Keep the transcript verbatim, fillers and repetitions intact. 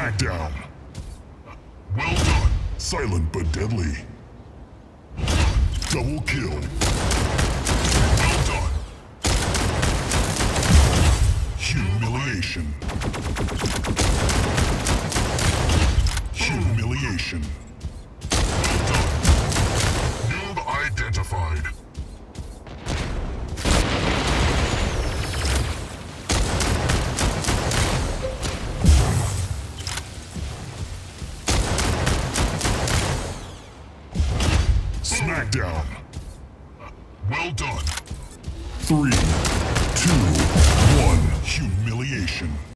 Smackdown. Well done. Silent but deadly. Double kill. Well done. Humiliation. Humiliation. Well done. Noob identified. Smackdown. Well done. Three, two, one. Humiliation.